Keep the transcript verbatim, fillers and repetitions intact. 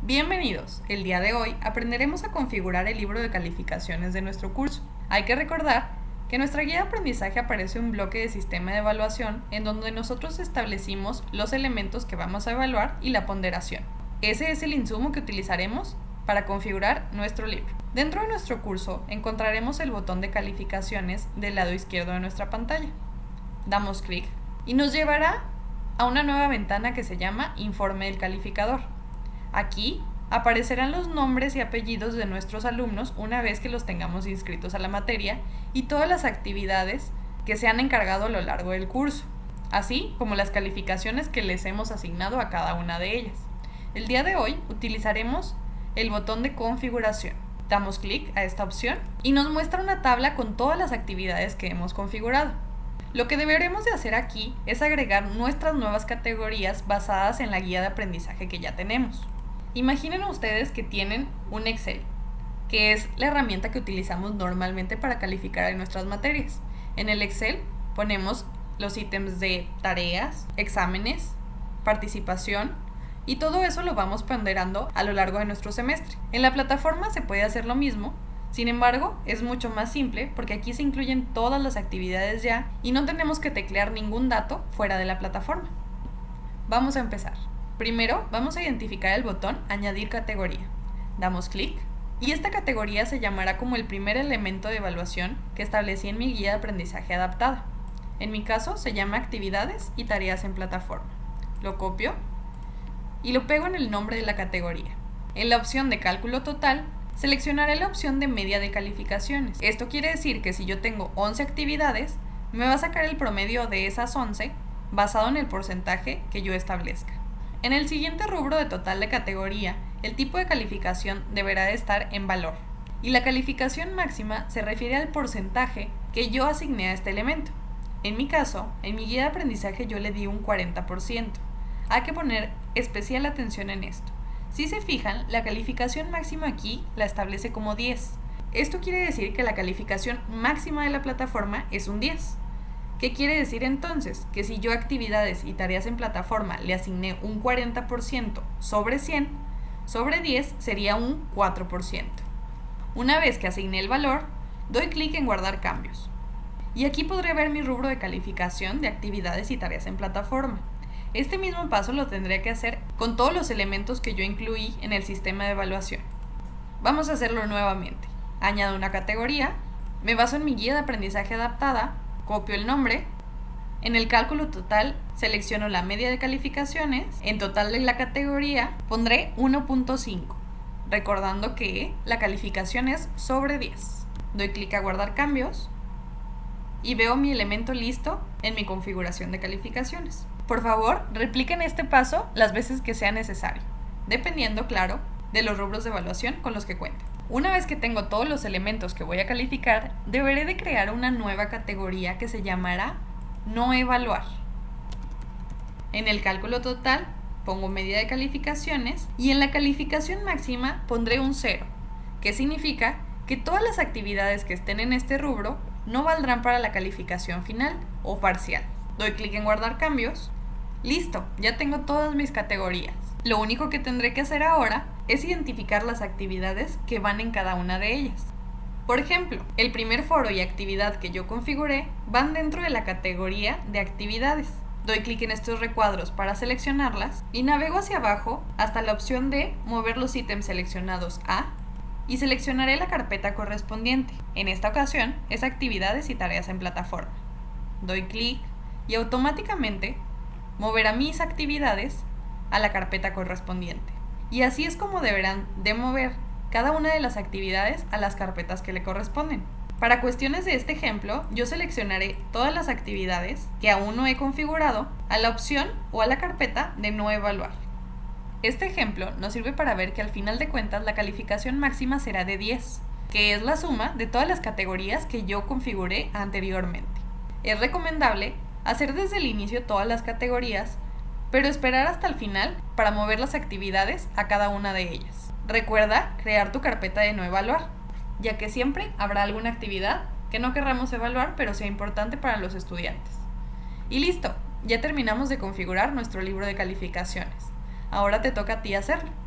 Bienvenidos. El día de hoy aprenderemos a configurar el libro de calificaciones de nuestro curso. Hay que recordar que en nuestra guía de aprendizaje aparece un bloque de sistema de evaluación en donde nosotros establecimos los elementos que vamos a evaluar y la ponderación. Ese es el insumo que utilizaremos para configurar nuestro libro. Dentro de nuestro curso encontraremos el botón de calificaciones del lado izquierdo de nuestra pantalla. Damos clic y nos llevará a una nueva ventana que se llama Informe del Calificador. Aquí aparecerán los nombres y apellidos de nuestros alumnos una vez que los tengamos inscritos a la materia y todas las actividades que se han encargado a lo largo del curso, así como las calificaciones que les hemos asignado a cada una de ellas. El día de hoy utilizaremos el botón de configuración. Damos clic a esta opción y nos muestra una tabla con todas las actividades que hemos configurado. Lo que deberemos de hacer aquí es agregar nuestras nuevas categorías basadas en la guía de aprendizaje que ya tenemos. Imaginen ustedes que tienen un Excel, que es la herramienta que utilizamos normalmente para calificar en nuestras materias. En el Excel ponemos los ítems de tareas, exámenes, participación y todo eso lo vamos ponderando a lo largo de nuestro semestre. En la plataforma se puede hacer lo mismo, sin embargo es mucho más simple porque aquí se incluyen todas las actividades ya y no tenemos que teclear ningún dato fuera de la plataforma. Vamos a empezar. Primero vamos a identificar el botón Añadir categoría. Damos clic y esta categoría se llamará como el primer elemento de evaluación que establecí en mi guía de aprendizaje adaptada. En mi caso se llama Actividades y Tareas en Plataforma. Lo copio y lo pego en el nombre de la categoría. En la opción de Cálculo total seleccionaré la opción de Media de calificaciones. Esto quiere decir que si yo tengo once actividades, me va a sacar el promedio de esas once basado en el porcentaje que yo establezca. En el siguiente rubro de total de categoría, el tipo de calificación deberá de estar en valor, y la calificación máxima se refiere al porcentaje que yo asigné a este elemento. En mi caso, en mi guía de aprendizaje yo le di un cuarenta por ciento. Hay que poner especial atención en esto. Si se fijan, la calificación máxima aquí la establece como diez. Esto quiere decir que la calificación máxima de la plataforma es un diez. ¿Qué quiere decir entonces? Que si yo a actividades y tareas en plataforma le asigné un cuarenta por ciento sobre cien, sobre diez sería un cuatro por ciento. Una vez que asigné el valor, doy clic en guardar cambios. Y aquí podré ver mi rubro de calificación de actividades y tareas en plataforma. Este mismo paso lo tendré que hacer con todos los elementos que yo incluí en el sistema de evaluación. Vamos a hacerlo nuevamente. Añado una categoría, me baso en mi guía de aprendizaje adaptada, copio el nombre, en el cálculo total selecciono la media de calificaciones, en total de la categoría pondré uno punto cinco, recordando que la calificación es sobre diez. Doy clic a guardar cambios y veo mi elemento listo en mi configuración de calificaciones. Por favor, repliquen este paso las veces que sea necesario, dependiendo, claro, de los rubros de evaluación con los que cuenten. Una vez que tengo todos los elementos que voy a calificar, deberé de crear una nueva categoría que se llamará No evaluar. En el cálculo total pongo media de calificaciones y en la calificación máxima pondré un cero, que significa que todas las actividades que estén en este rubro no valdrán para la calificación final o parcial. Doy clic en guardar cambios. Listo, ya tengo todas mis categorías. Lo único que tendré que hacer ahora es identificar las actividades que van en cada una de ellas. Por ejemplo, el primer foro y actividad que yo configuré van dentro de la categoría de actividades. Doy clic en estos recuadros para seleccionarlas y navego hacia abajo hasta la opción de mover los ítems seleccionados a y seleccionaré la carpeta correspondiente. En esta ocasión es actividades y tareas en plataforma. Doy clic y automáticamente moverá mis actividades a la carpeta correspondiente. Y así es como deberán de mover cada una de las actividades a las carpetas que le corresponden. Para cuestiones de este ejemplo, yo seleccionaré todas las actividades que aún no he configurado a la opción o a la carpeta de no evaluar. Este ejemplo nos sirve para ver que al final de cuentas la calificación máxima será de diez, que es la suma de todas las categorías que yo configuré anteriormente. Es recomendable hacer desde el inicio todas las categorías, pero esperar hasta el final para mover las actividades a cada una de ellas. Recuerda crear tu carpeta de no evaluar, ya que siempre habrá alguna actividad que no querramos evaluar pero sea importante para los estudiantes. Y listo, ya terminamos de configurar nuestro libro de calificaciones. Ahora te toca a ti hacerlo.